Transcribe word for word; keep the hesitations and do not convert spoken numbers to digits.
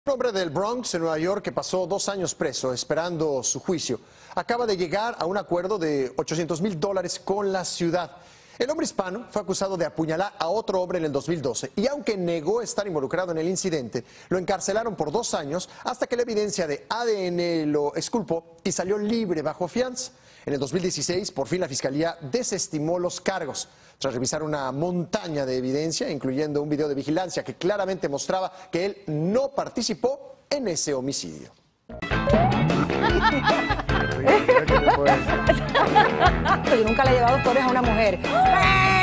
Un hombre del Bronx, en Nueva York, que pasó dos años preso esperando su juicio, acaba de llegar a un acuerdo de ochocientos mil dólares con la ciudad. El hombre hispano fue acusado de apuñalar a otro hombre en el dos mil doce y aunque negó estar involucrado en el incidente, lo encarcelaron por dos años hasta que la evidencia de A D N lo exculpó y salió libre bajo fianza. En el dos mil dieciséis, por fin la fiscalía desestimó los cargos, tras revisar una montaña de evidencia, incluyendo un video de vigilancia que claramente mostraba que él no participó en ese homicidio. Yo nunca le he llevado flores a una mujer.